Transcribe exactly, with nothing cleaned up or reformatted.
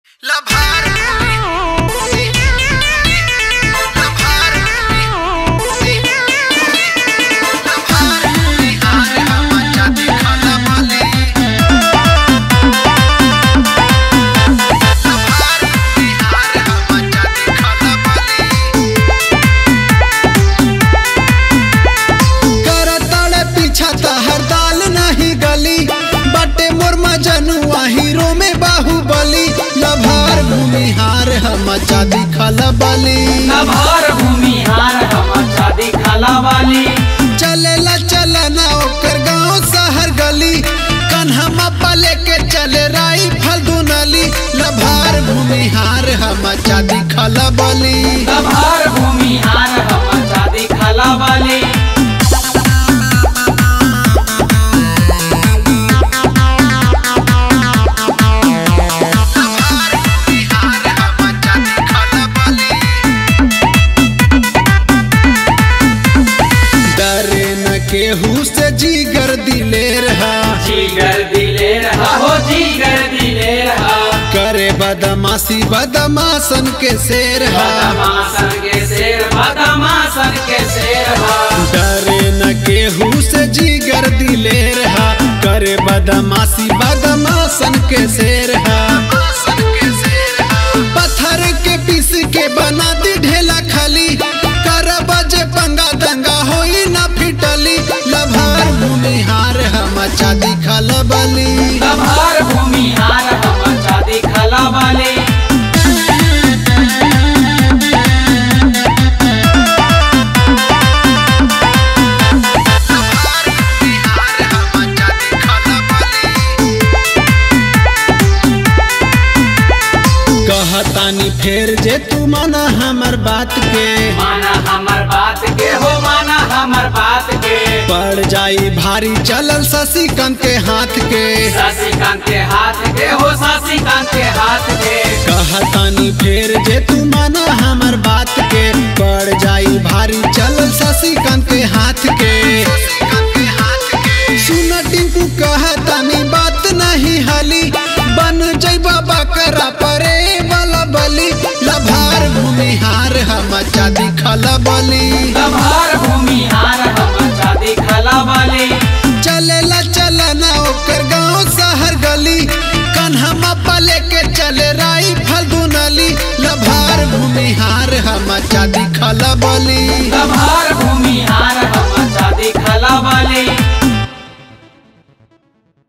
मचा दिखला बाली नभार भूमिहार हम मचा दिखला बाली चलेला चलना ओकर गांव शहर गली कन्हमा पले के चले राई फल दुनली लभार भूमिहार हम मचा दिखला बाली नभार भूमिहार हम मचा दिखला बाली केहू से जीगर दिले रहा जीगर दिले रहा हो जीगर दिले रहा करे बदमाशी बदमाशन के शेर बदमाशन के शेर बदमाशन के शेर डरे न केहू से जीगर दिले रहा करे बदमाशी बदमाशन के शेर पत्थर के पीस के बना दी ढेला खाली कर बजे पंगा दंगा होई ना फिटली लभार भूमिहार हम मचा दिखला बाली नभार भूमिहार हम मचा दिखला बाली कहतानी फेर जे तू माना हमर बात के माना हमर बात के हो माना हमर बात के पड़ जाई भारी चलल शशिकांत के हाथ के शशिकांत के हाथ के हो शशिकांत के हाथ के कहतानी फेर जे तू माना हमर बात के पड़ जाई भारी चलल शशिकांत के हाथ के सुन टिंकू कहतानी बात नहीं हली बन जइबा बकरा परे वाला बली लभार भूमिहार हम मचा दिखला बाली नभार भूमिहार हम मचा दिखला बाली चलेला चलना ओकर गांव शहर गली कन्हमा पले के चले राई फल दुनली लभार भूमिहार हम मचा दिखला बाली नभार भूमिहार हम मचा दिखला बाली।